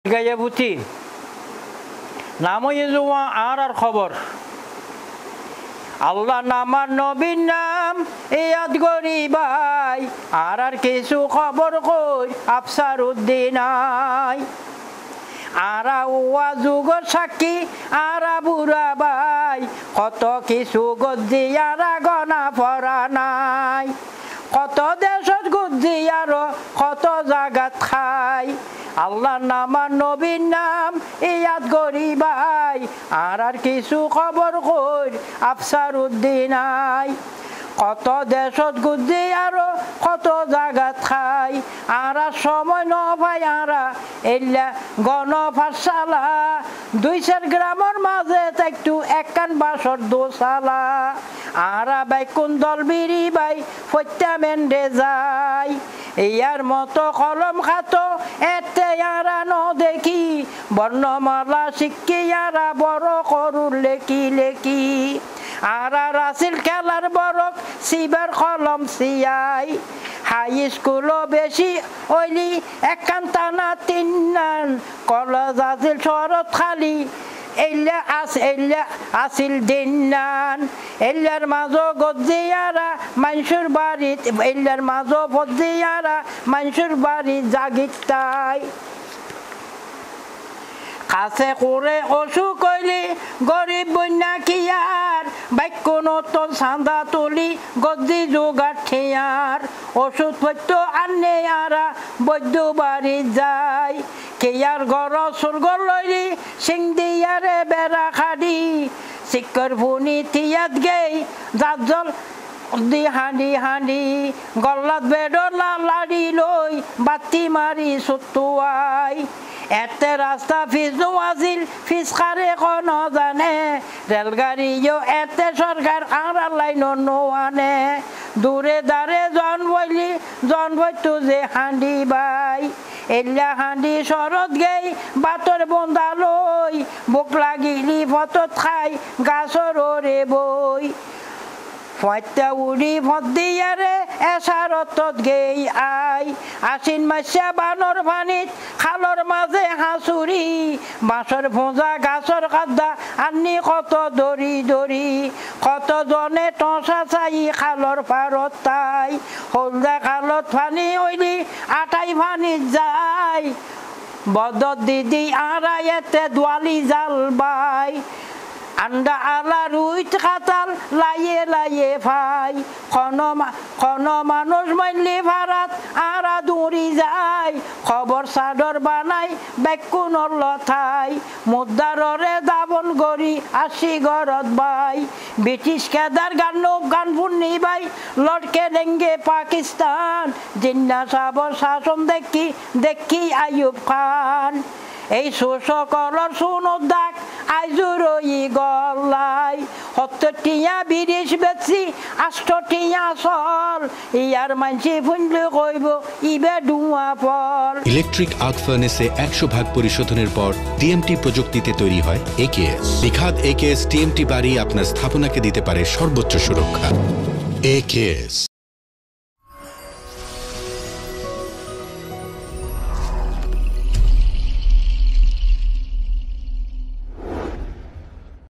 গাইয়া বুঝি নাম জুয়া আর খবর আল্লাহ নামার নবীর নাম ইয়াদ করি ভাই আর কিছু খবর কই আফসার উদ্দিন আরা ওয়া যুগর সাক্ষী আরা বুড়া ভাই কত কিছু গজ্জি আরা গনা পড়া নাই কত দেশত গজ্জি আরো কত জাগাত খাই আল্লাহ নামার নবীর নাম ইয়াদ করি ভাই আর কিছু খবর কই আফসার উদ্দিন কত দেশত গুজি আরো কত জাগাত খাই আরা সময় ন ভাই আরা এলা গণ পাঠশালা 200 গ্রামের মাঝে একটু একখান বাসর দোসালা আরা বাইকুন দল বিড়ি বাই ফত্যা মেন্ডে যায় ইয়ার মতো কলম খাতো এতে আরা ন দেখি বর্ণমালা শিক্ষি আরা বড় করুর লেখি লেখি আরা রাসিল খেলার বরক সিবার কলম সিয়াই হাই স্কুলও বেশি ওইলি একখান টানা তিন কলেজ আছিল শরৎ খালি এল্লা আসিল দিনান এল্লার মাঝো গজ্জিয়ারা মানুষের বাড়িত এল্লার মাঝো গজ্জিয়ারা মানুষের বাড়ি জাগিতাই কাছে করে অসুখ হইলি গরিব বন্যা কিয়ার বাক্য নতুন চাঁদা তুলি গদ্দি যোগার ঠিয়ার ওষুধ পত্য আনে আরা বৈদ্য বাড়ি যায় কেয়ার ঘর সুরগর লইলি সিং দিয়ারে বেড়া খাড়ি শিক্ষর ভুনি থিয়াত গেই যার জল দি হাঁডি হাঁডি গল্লাত বেডর লাড়ি লই বাতি মারি সুতুয়াই এতে রাস্তা ফিজু আছিল ফিসকারে কোন জানে রেলগাড়িও এতে সরকার আর লাইন নোয়ানে দূরে দাঁড়ে জন বইতু যে হাঁডি বাই এল্লা হাঁডি শরৎ গেই বাতর বন্ধা লই বুক লাগিলি ফতত খাই গাছর রে বই ফত্যা উড়ি ফত দিয়ারে এসারতত গেই আই আশ্বিন মাসা বানর পানিত খালর মাঝে হাঁচুরি বাঁশর ভোঁজা গাছর কাদা আনি কত দড়ি দড়ি কত জনে টসা চাই খালর পারত তাই হলদা খালত পানি হইলি আটাই পানিত যায় বদত দিদি আড়াইতে দোয়ালি জাল বাই আন্ডা আলা রুইত কাতাল লাইয়ে লাইয়ে ভাই খন মানুষ মাইলি ভাড়াত আরা দৌড়ি যায় খবর চাদর বানাই বেকুনৰ লথাই মুদ্দাররে দাবন গড়ি আসি ঘরত বাই ব্রিটিশ কেদার গান ফুন্নি বাই লটকে ডেঙ্গে পাকিস্তান জিন্না সাবর শাসন দেখি আইয়ুব খান এই শোষকলর সুনত দাগ আইজুরই গলাই 70 টিয়া বিদেশ বেচি 8 টিয়া চল ইয়ার মানসি ফুনলে কইব ইবে ডুয়া ফল ইলেকট্রিক আর্ক ফার্নেসে 100% পরিশোধনের পর টিএমটি প্রযুক্তিতে তৈরি হয় একেএস বিখাত একেএস টিএমটি বাড়ি আপনার স্থাপনাকে দিতে পারে সর্বোচ্চ সুরক্ষা একেএস